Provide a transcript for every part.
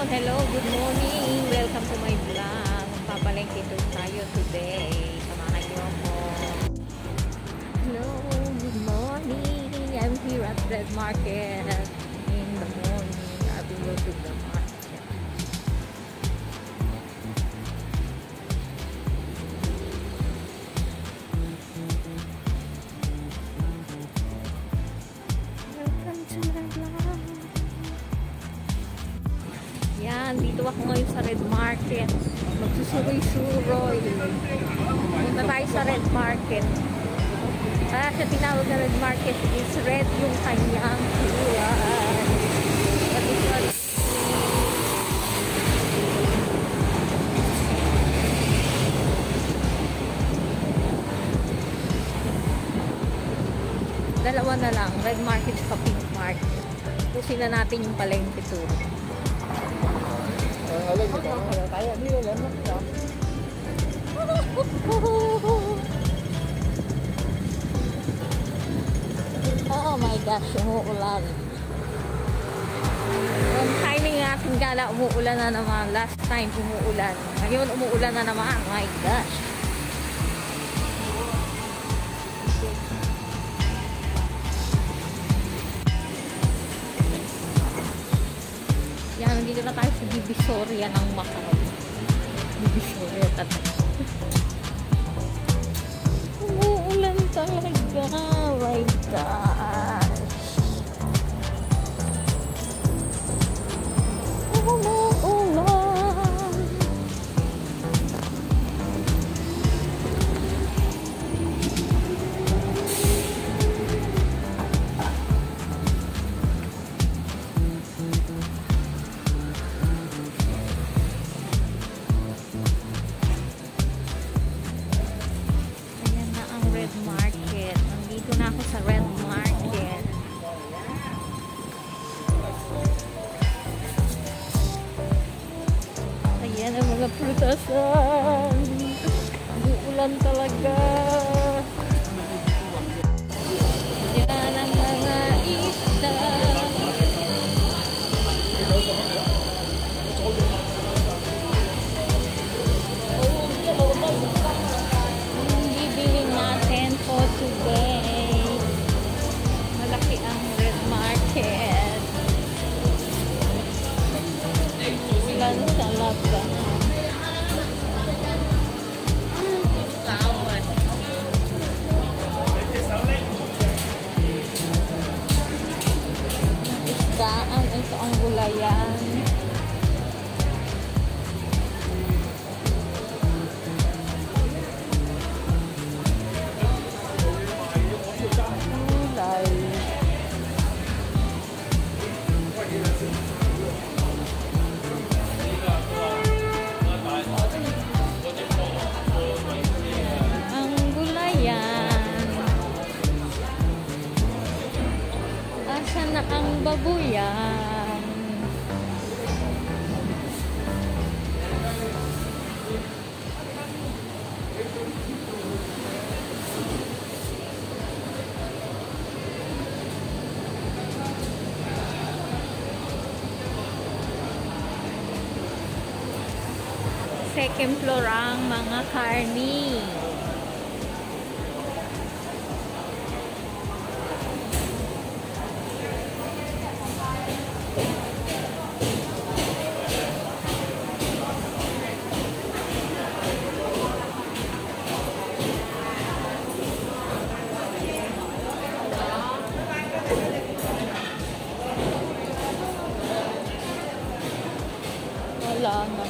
Hello, good morning. Welcome to my vlog. Magpapalengke tayo today. Samahan niyo ako. Hello, good morning. I'm here at Red Market. In the morning, I will go to the market. Welcome to my vlog. Yan, dito ako ngayon sa Red Market. Magsusuroy-suroy. Punta tayo sa Red Market. Kaya siya tinawag na Red Market is red yung kanyang kulay. Dalawa na lang, Red Market sa Pink Market. Pusin na natin yung palengke tour. Oh my gosh, umuulan. Yung timing natin gala, umuulan na naman. Last time umuulan. Ngayon umuulan na naman. Oh my gosh. Yan, nandito na tayo sa Divisoria ng Macau. Divisoria talaga. Umuulan talaga. Oh my gosh. Umuulan. Ayan na ang Red Market. Nandito na ako sa Red Market. Ayan ang mga prutasan. Umuulan talaga. Ayan ang mga isda. Ang bibili natin for today. Malaki ang Red Market. Ulan talaga. Isdaan, ito ang gulayan. Gulay. Ang gulayan. Asan na ang babuyan? Second floor ang mga karni. Wala na.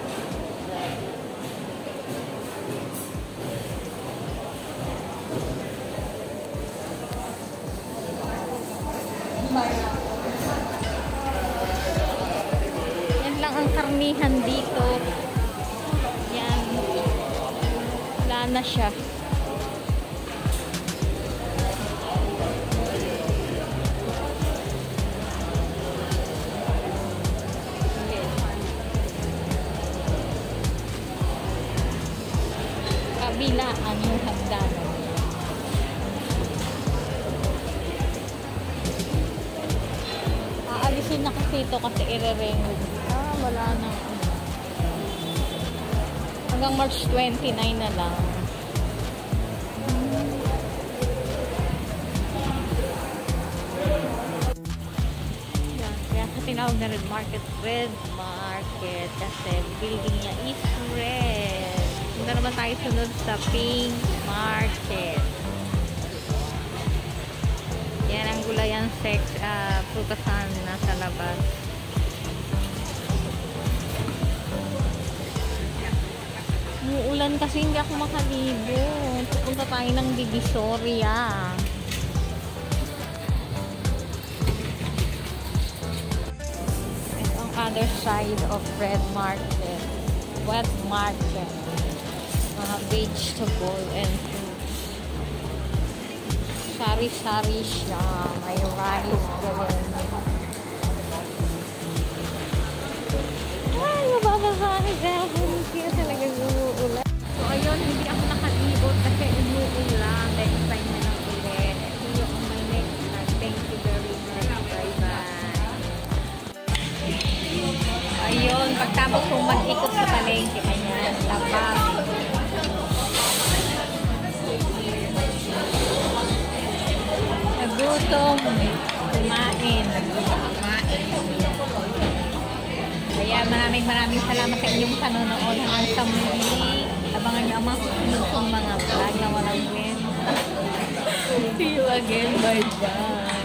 Yan lang ang karnihan dito. Yan. Wala na siya. Kabilaan yung hagdanan. Aalisin na kasi ito kasi i-remove. wala na. Hanggang March 29 na lang. Yan. Kaya sa tinawag na Red Market kasi building niya is red. Punta naman tayo sunod sa Pink Market. Yan ang gulayan prutasan nasa labas. Umuulan kasi hindi ako makalibot. Pupunta tayo ng Divisoria. Ito ang other side of Red Market. Wet Market. Mga vegetable and fruits. Sari-sari siya. May rice gawin. Ay, mababasari dahil kaya talaga umuulan. So, ayun, hindi ako nakalibot kasi umuulan. Next time na lang ulit. See you on my next vlog. Thank you very much. Bye-bye. Ayun, pagtapos kong mag-ikot sa palengke, ayan, labang. Nagutom. Kumain. Kaya maraming salamat sa inyong panonood hanggang sa muli. Abangan niyo ang mga susunod kong mga vlog na walang win. See you again. Bye-bye.